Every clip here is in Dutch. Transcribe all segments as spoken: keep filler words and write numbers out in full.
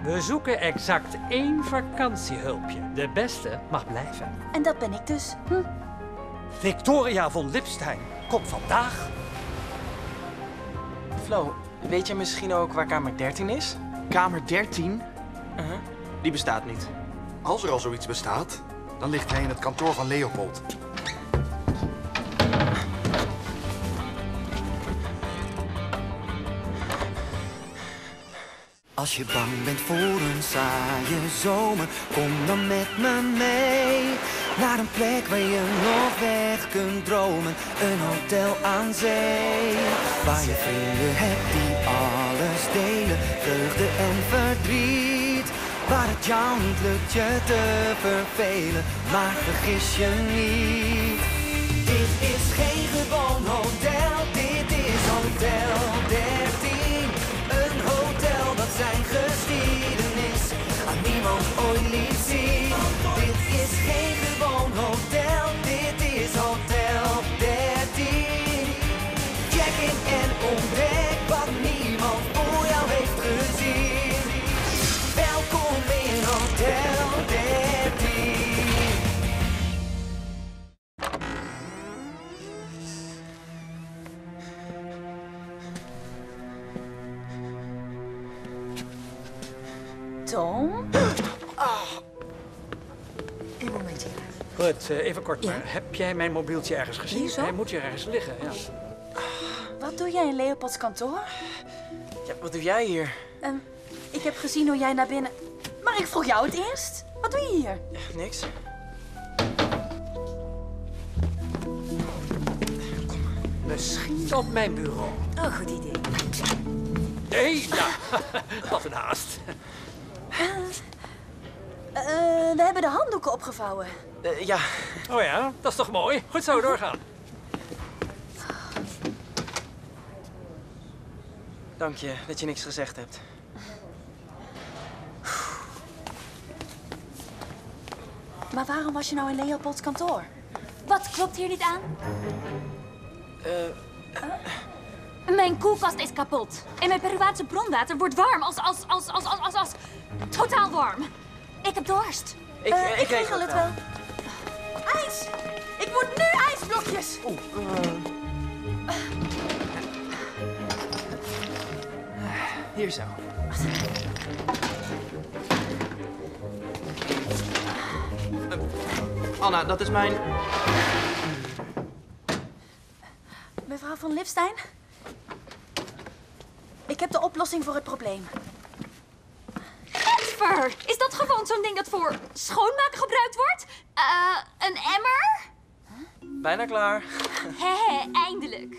We zoeken exact één vakantiehulpje. De beste mag blijven. En dat ben ik dus. Hm? Victoria von Lipstein komt vandaag. Flo, weet je misschien ook waar kamer dertien is? Kamer dertien? Uh-huh. Die bestaat niet. Als er al zoiets bestaat, dan ligt hij in het kantoor van Leopold. Als je bang bent voor een saaie zomer, kom dan met me mee. Naar een plek waar je nog weg kunt dromen, een hotel aan zee. Waar je vrienden hebt die alles delen, vreugde en verdriet. Waar het jou niet lukt je te vervelen, maar vergis je niet. Dit is geen gewoon hotel, dit is Hotel dertien. Een hotel dat zijn geschiedenis aan niemand ooit liet zien. Dit is geen gewoon hotel, dit is Hotel dertien. Check in en ontdek wat niemand voor jou heeft gezien. Welkom in Hotel dertien. Tom? Een momentje. Goed, uh, even kort Ja? maar. Heb jij mijn mobieltje ergens gezien? Hier zo? Hij moet hier ergens liggen, ja. Wat doe jij in Leopolds kantoor? Ja, wat doe jij hier? Ehm, ik heb gezien hoe jij naar binnen... Maar ik vroeg jou het eerst. Wat doe je hier? Ja, niks. Misschien op mijn bureau. Oh, goed idee. Nee, ja. Wat een haast. Eh, we hebben de handdoeken opgevouwen. Uh, ja, Oh ja, dat is toch mooi? Goed zo, doorgaan. dank je dat je niks gezegd hebt. Maar waarom was je nou in Leopolds kantoor? Wat klopt hier niet aan? Uh, Mijn koelkast is kapot. En mijn Peruaanse bronwater wordt warm als, als, als, als, als, als, als... Totaal warm. Ik heb dorst. ik, Eh, uh, ik regel het wel. IJs! Ik moet nu ijsblokjes! Oeh, uh... Hier zo. Uh, Anna, dat is mijn... Mevrouw von Lipstein? Ik heb de oplossing voor het probleem. Ver, is dat gewoon zo'n ding dat voor schoonmaken gebruikt wordt? Eh, een emmer? Bijna klaar. Hé, eindelijk.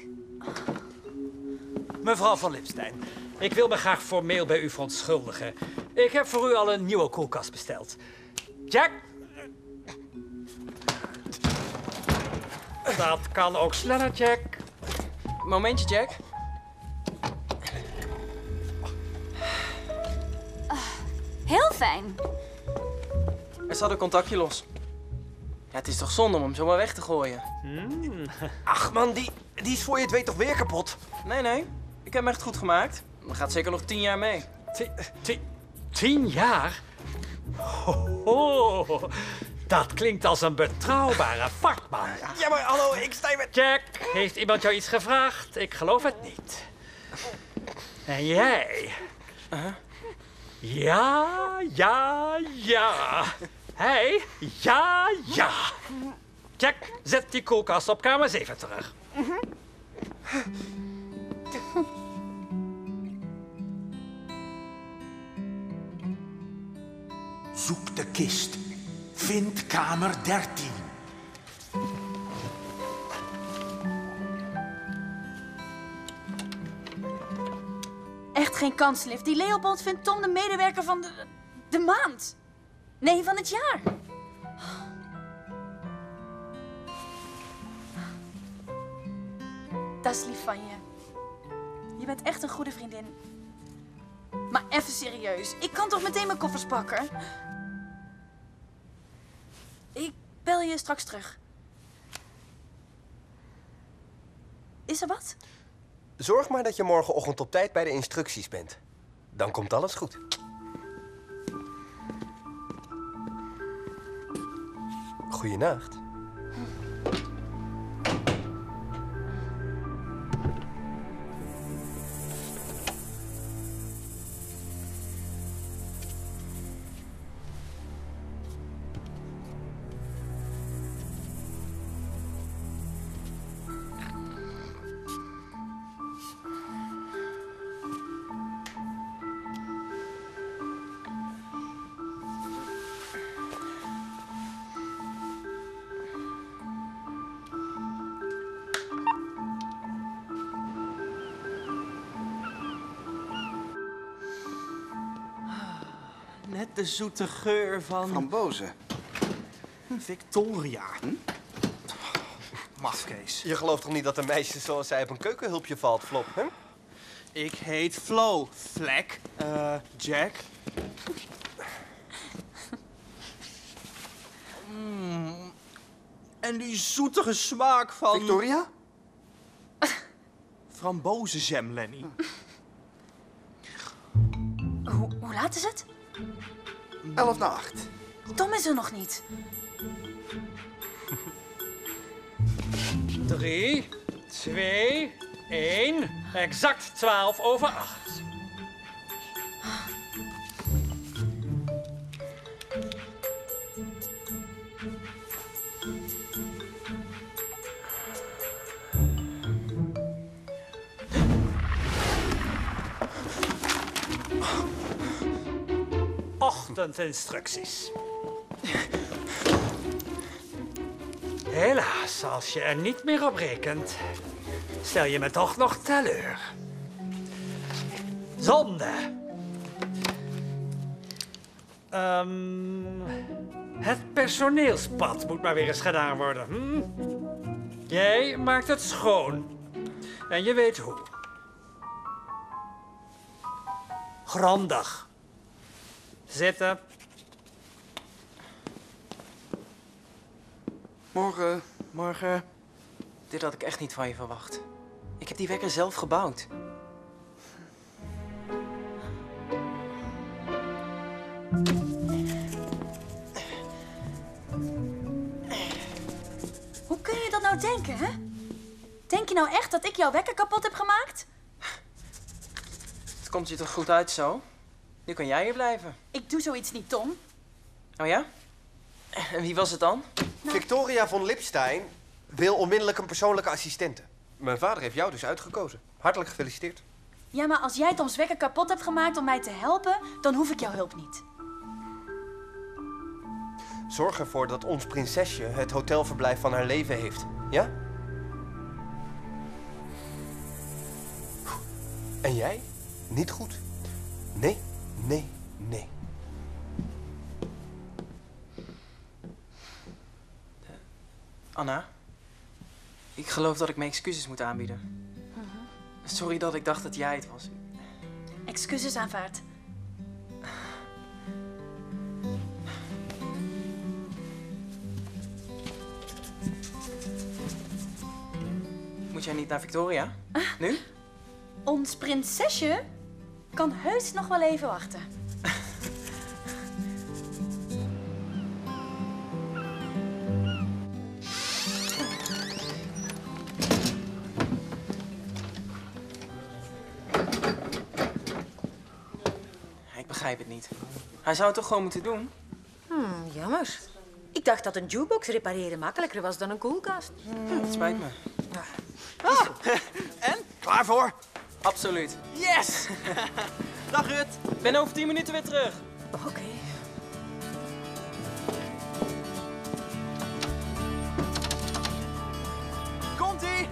Mevrouw van Lipstein, ik wil me graag formeel bij u verontschuldigen. Ik heb voor u al een nieuwe koelkast besteld. Jack? Dat kan ook sneller, Jack. Momentje, Jack. Heel fijn. Er zat een contactje los. Ja, het is toch zonde om hem zomaar weg te gooien? Ach man, die, die is voor je het weet toch weer kapot? Nee, nee. Ik heb hem echt goed gemaakt. Dat gaat zeker nog tien jaar mee. Ti- ti- Tien jaar? Ho, ho. Dat klinkt als een betrouwbare vakman. Ja, maar hallo, ik sta hier met... Jack, heeft iemand jou iets gevraagd? Ik geloof het niet. En jij? Ja, ja, ja. Hij? Ja, ja. Jack, zet die koelkast op kamer zeven terug. Zoek de kist. Vind kamer dertien. Echt geen kans, Liv. Die Leopold vindt Tom de medewerker van de, de maand. Nee, van het jaar. Dat is lief van je. Je bent echt een goede vriendin. Maar even serieus. Ik kan toch meteen mijn koffers pakken? Ik bel je straks terug. Is er wat? Zorg maar dat je morgenochtend op tijd bij de instructies bent. Dan komt alles goed. Goeienacht. Net de zoete geur van... Frambozen. Victoria. Hm? Mafkees. Je gelooft toch niet dat een meisje zoals zij op een keukenhulpje valt, Flop, hè? Ik heet Flo. Vlek. Eh, Jack. Mm. En die zoetige smaak van... Victoria? Frambozenjam, Lenny. Hoe, hoe laat is het? Elf na acht. Tom is er nog niet. Drie, twee, één. Exact twaalf over acht. Ochtendinstructies. Helaas, als je er niet meer op rekent, stel je me toch nog teleur. Zonde. Um, het personeelspad moet maar weer eens gedaan worden. Hm? Jij maakt het schoon. En je weet hoe. Grondig. Zitten. Morgen. Morgen. Dit had ik echt niet van je verwacht. Ik heb die wekker zelf gebouwd. Hoe kun je dat nou denken, hè? Denk je nou echt dat ik jouw wekker kapot heb gemaakt? Het komt je toch goed uit zo? Nu kan jij hier blijven. Ik doe zoiets niet, Tom. Oh ja? En wie was het dan? Nou. Victoria von Lipstein wil onmiddellijk een persoonlijke assistente. Mijn vader heeft jou dus uitgekozen. Hartelijk gefeliciteerd. Ja, maar als jij Toms wekker kapot hebt gemaakt om mij te helpen, dan hoef ik jouw hulp niet. Zorg ervoor dat ons prinsesje het hotelverblijf van haar leven heeft. Ja? En jij? Niet goed. Nee, nee, nee. Anna, ik geloof dat ik mijn excuses moet aanbieden. Uh-huh. Sorry dat ik dacht dat jij het was. Excuses aanvaard. Moet jij niet naar Victoria? Nu? Ons prinsesje kan heus nog wel even wachten. Ik begrijp het niet. Hij zou het toch gewoon moeten doen? Hmm, jammer. Ik dacht dat een jukebox repareren makkelijker was dan een koelkast. Ja, het spijt me. Ah, en? Klaar voor? Absoluut. Yes! Dag Rut. Ik ben over tien minuten weer terug. Oké. Okay. Komt-ie!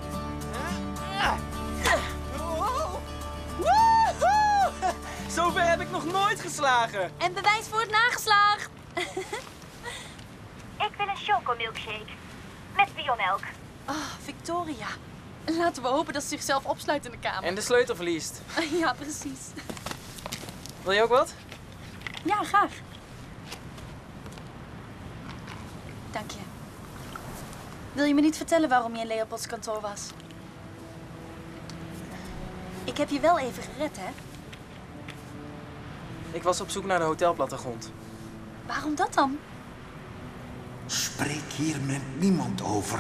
Zover heb ik nog nooit geslagen. En bewijs voor het nageslaagd. Ik wil een chocomilkshake. Met biomelk. Oh, Victoria. Laten we hopen dat ze zichzelf opsluit in de kamer. En de sleutel verliest. Ja, precies. Wil je ook wat? Ja, graag. Dank je. Wil je me niet vertellen waarom je in Leopolds kantoor was? Ik heb je wel even gered, hè? Ik was op zoek naar de hotelplattegrond. Waarom dat dan? Spreek hier met niemand over.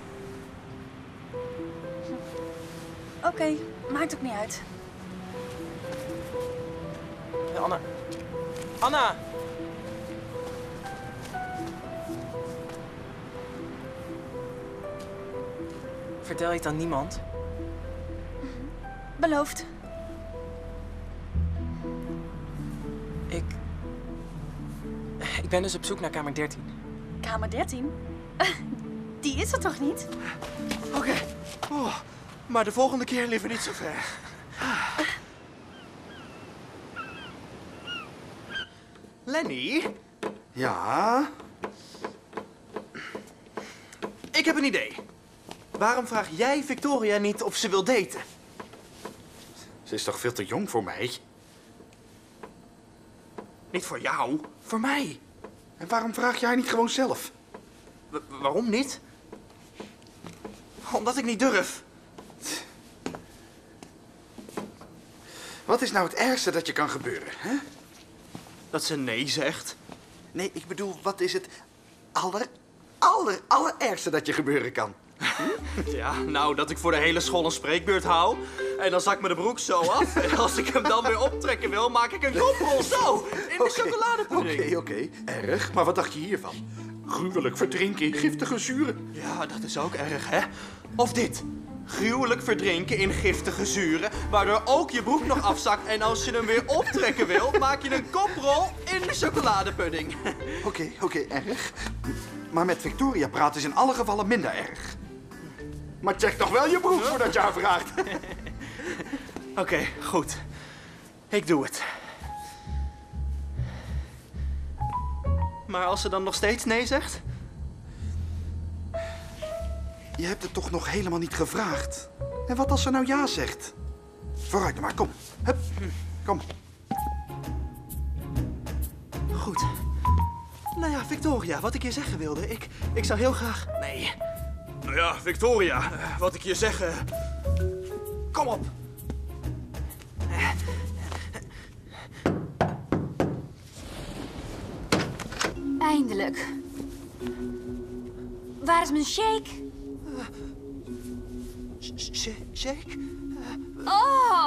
Oké, okay, maakt ook niet uit. Ja, Anna. Anna! Vertel je het aan niemand? Beloofd. Ik... Ik ben dus op zoek naar kamer dertien. Kamer dertien? Die is er toch niet? Oké. Okay. Oh, maar de volgende keer liever niet zo ver. Lenny? Ja? Ik heb een idee. Waarom vraag jij Victoria niet of ze wil daten? Ze is toch veel te jong voor mij? Niet voor jou, voor mij. En waarom vraag jij niet gewoon zelf? W- waarom niet? Omdat ik niet durf. Wat is nou het ergste dat je kan gebeuren, hè? Dat ze nee zegt. Nee, ik bedoel, wat is het aller, aller, allerergste dat je gebeuren kan? Ja, nou, dat ik voor de hele school een spreekbeurt hou. En dan zak ik me de broek zo af. En als ik hem dan weer optrekken wil, maak ik een koprol zo. In de chocoladepudding. Oké, oké. Erg. Maar wat dacht je hiervan? Gruwelijk verdrinken in giftige zuren. Ja, dat is ook erg, hè? Of dit. Gruwelijk verdrinken in giftige zuren, waardoor ook je broek nog afzakt. En als je hem weer optrekken wil, maak je een koprol in de chocoladepudding. Oké, okay, oké, okay, erg. Maar met Victoria praten is in alle gevallen minder erg. Maar check toch wel je broek voordat je haar vraagt. Oké, okay, goed. Ik doe het. Maar als ze dan nog steeds nee zegt? Je hebt het toch nog helemaal niet gevraagd? En wat als ze nou ja zegt? Vooruit maar, kom. Hup, kom. Goed. Nou ja, Victoria, wat ik je zeggen wilde, ik, ik zou heel graag... Nee. Nou ja, Victoria, wat ik je zeggen... Kom op. Eindelijk. Waar is mijn shake? Shake? Oh!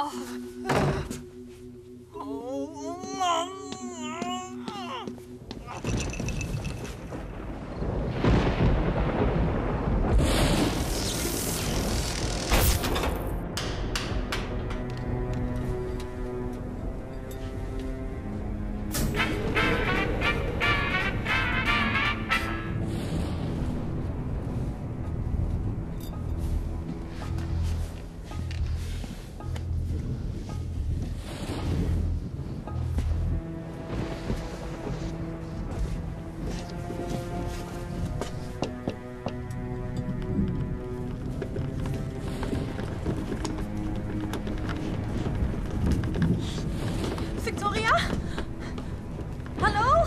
Victoria? Hallo?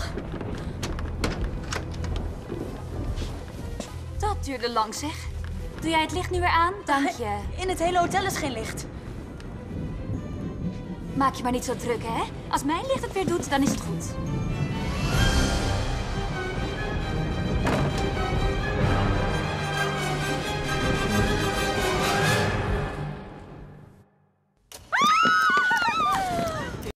Dat duurde lang, zeg. Doe jij het licht nu weer aan? Dank je. In het hele hotel is geen licht. Maak je maar niet zo druk, hè? Als mijn licht het weer doet, dan is het goed.